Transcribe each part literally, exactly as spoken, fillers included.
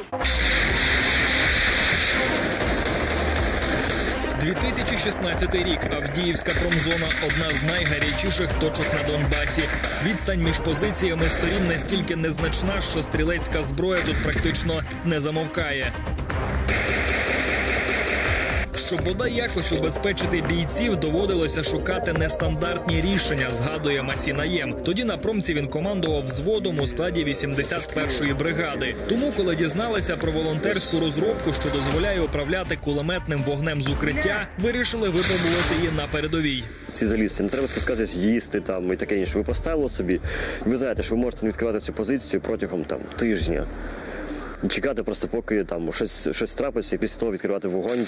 дві тисячі шістнадцятий рік. Авдіївська промзона – одна з найгарячіших точок на Донбасі. Відстань між позиціями сторін настільки незначна, що стрілецька зброя тут практично не замовкає. Щоб бодай якось убезпечити бійців, доводилося шукати нестандартні рішення, згадує Масі Наєм. Тоді на промці він командував взводом у складі вісімдесят першої бригади. Тому, коли дізналися про волонтерську розробку, що дозволяє управляти кулеметним вогнем з укриття, вирішили випробувати її на передовій. Ці залізці, не треба спускатись, їсти там і таке інше. Ви поставили собі, ви знаєте, що ви можете не відкривати цю позицію протягом там тижня. І чекати просто, поки там щось, щось трапиться, і після того відкривати вогонь.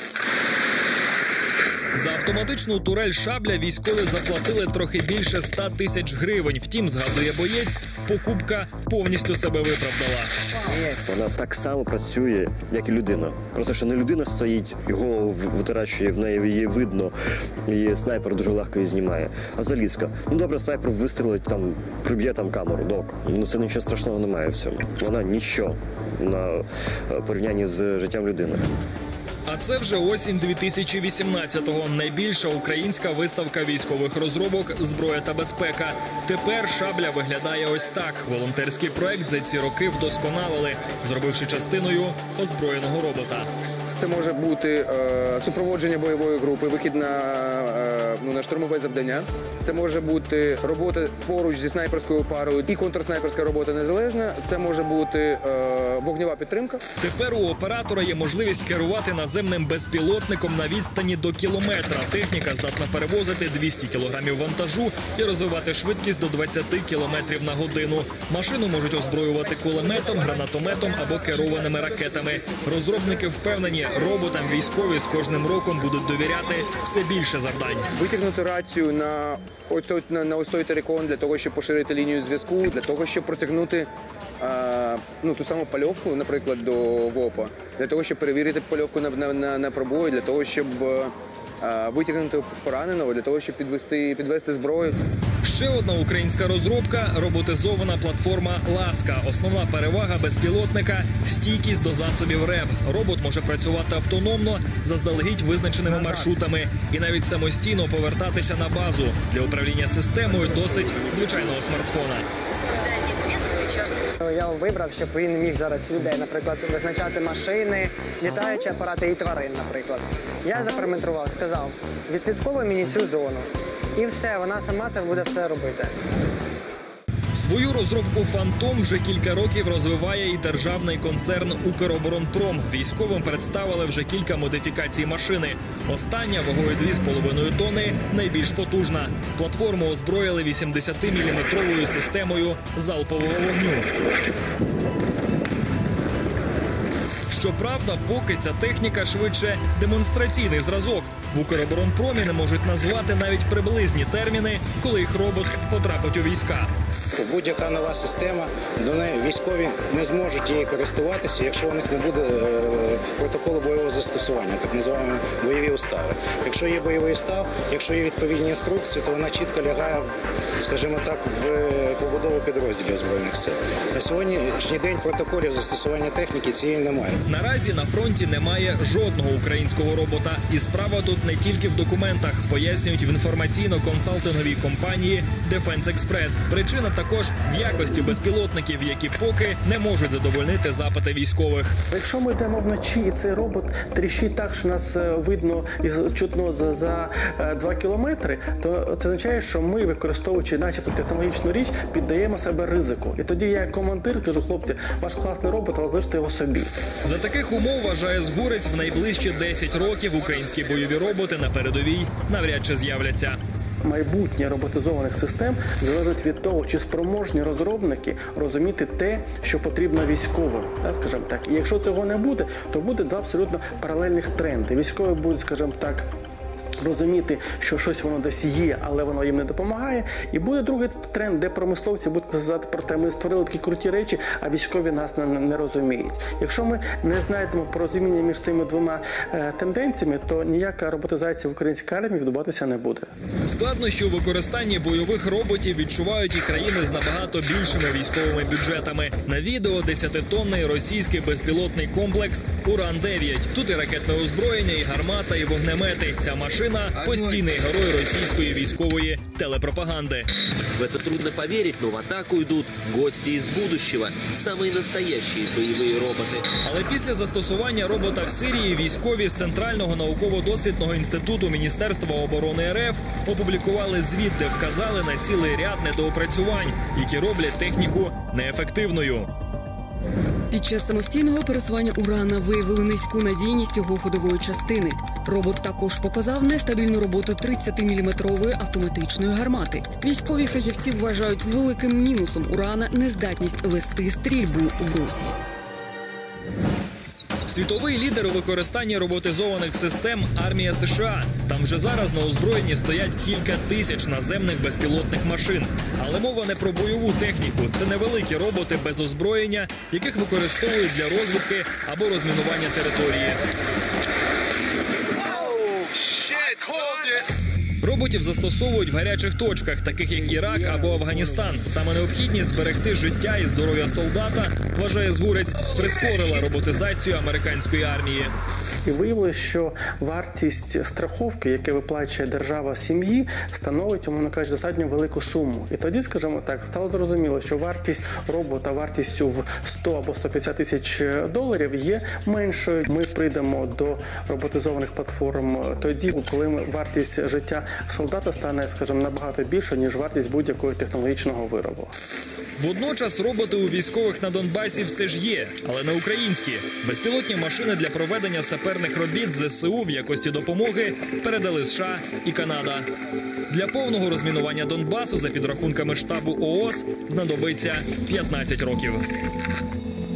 За автоматичну турель «Шабля» військові заплатили трохи більше ста тисяч гривень. Втім, згадує боєць, покупка повністю себе виправдала. Вона так само працює, як і людина. Просто, що не людина стоїть, і голову витрачує, в неї її видно, і снайпер дуже легко її знімає. А залізка. Ну, добре, снайпер вистрілить, там, приб'є там камеру, док. Ну, це нічого страшного немає в цьому. Вона нічого на порівнянні з життям людини. А це вже осінь дві тисячі вісімнадцятого. Найбільша українська виставка військових розробок «Зброя та безпека». Тепер «Шабля» виглядає ось так. Волонтерський проект за ці роки вдосконалили, зробивши частиною озброєного робота. Це може бути е, супроводження бойової групи, вихід на, е, ну, на штурмове завдання. Це може бути робота поруч зі снайперською парою і контрснайперська робота незалежна. Це може бути е, вогнева підтримка. Тепер у оператора є можливість керувати наземним безпілотником на відстані до кілометра. Техніка здатна перевозити двісті кілограмів вантажу і розвивати швидкість до двадцяти кілометрів на годину. Машину можуть озброювати кулеметом, гранатометом або керованими ракетами. Розробники впевнені, роботам військові з кожним роком будуть довіряти все більше завдань. Витягнути рацію на ось той, на, на ось той терикон для того, щоб поширити лінію зв'язку, для того, щоб протягнути а, ну, ту саму пальовку, наприклад, до ВОПа, для того, щоб перевірити пальовку на, на, на, на пробої, для того, щоб а, витягнути пораненого, для того, щоб підвести, підвести зброю. Ще одна українська розробка – роботизована платформа «Ласка». Основна перевага безпілотника – стійкість до засобів РЕБ. Робот може працювати автономно, заздалегідь визначеними маршрутами і навіть самостійно повертатися на базу. Для управління системою досить звичайного смартфона. Я вибрав, щоб він міг зараз людей, наприклад, визначати машини, літаючі апарати і тварин, наприклад. Я запараметрував, сказав, відслідковуй мені цю зону. І все, вона сама це буде все робити. Свою розробку «Фантом» вже кілька років розвиває і державний концерн «Укроборонпром». Військовим представили вже кілька модифікацій машини. Остання вагою дві з половиною тонни, найбільш потужна. Платформу озброїли вісімдесятиміліметровою системою залпового вогню. Щоправда, поки ця техніка швидше демонстраційний зразок. В «Укроборонпромі» не можуть назвати навіть приблизні терміни, коли їх робот потрапить у війська. Будь-яка нова система, до неї військові не зможуть її користуватися, якщо у них не буде протоколу бойового застосування, так називаємо бойові устави. Якщо є бойовий устав, якщо є відповідні інструкції, то вона чітко лягає, скажімо так, в побудову підрозділів Збройних сил. На сьогоднішній день протоколів застосування техніки цієї немає. Наразі на фронті немає жодного українського робота. І справа тут не тільки в документах, пояснюють в інформаційно-консалтинговій компанії «Дефенс Експрес». Причина також в якості безпілотників, які поки не можуть задовольнити запити військових. Якщо ми йдемо вночі і цей робот тріщить так, що нас видно і чутно за, за два кілометри, то це означає, що ми, використовуючи начебто технологічну річ, піддаємо себе ризику. І тоді я як командир кажу, хлопці, ваш класний робот, але залиште його собі. За таких умов, вважає Згурець, в найближчі десять років українські бойові роботи на передовій навряд чи з'являться. Майбутнє роботизованих систем залежить від того, чи спроможні розробники розуміти те, що потрібно військовим. Скажімо так. І якщо цього не буде, то буде два абсолютно паралельних тренди. Військові будуть, скажімо так, розуміти, що щось воно десь є, але воно їм не допомагає. І буде другий тренд, де промисловці будуть казати про те, ми створили такі круті речі, а військові нас не, не розуміють. Якщо ми не знайдемо порозуміння між цими двома е, тенденціями, то ніяка роботизація в українській армії відбуватися не буде. Складнощі у використанні бойових роботів відчувають і країни з набагато більшими військовими бюджетами. На відео десятитонний російський безпілотний комплекс Уран дев'ять. Тут і ракетне озброєння, і гармата, і вогнемети. Ця машина – постійний герой російської військової телепропаганди. В это трудно поверить, но в атаку идут гости из будущего. Самые настоящие боевые роботы. Але після застосування робота в Сирії військові з Центрального науково-дослідного інституту Міністерства оборони РФ опублікували звіт, де вказали на цілий ряд недоопрацювань, які роблять техніку неефективною. Під час самостійного пересування «Урана» виявили низьку надійність його ходової частини. Робот також показав нестабільну роботу тридцятиміліметрової автоматичної гармати. Військові фахівці вважають великим мінусом «Урана» нездатність вести стрільбу в русі. Світовий лідер у використанні роботизованих систем – армія США. Там вже зараз на озброєнні стоять кілька тисяч наземних безпілотних машин. Але мова не про бойову техніку. Це невеликі роботи без озброєння, яких використовують для розвідки або розмінування території. Роботів застосовують в гарячих точках, таких як Ірак або Афганістан. Саме необхідність зберегти життя і здоров'я солдата, вважає Згурець, прискорила роботизацію американської армії. І виявилось, що вартість страховки, яку виплачує держава сім'ї, становить, умовно кажучи, достатньо велику суму. І тоді, скажімо так, стало зрозуміло, що вартість робота вартістю в сто або сто п'ятдесят тисяч доларів є меншою. Ми прийдемо до роботизованих платформ тоді, коли вартість життя солдата стане, скажімо, набагато більше, ніж вартість будь-якого технологічного виробу. Водночас роботи у військових на Донбасі все ж є, але не українські. Безпілотні машини для проведення саперних робіт ЗСУ в якості допомоги передали США і Канада. Для повного розмінування Донбасу, за підрахунками штабу ООС, знадобиться п'ятнадцять років.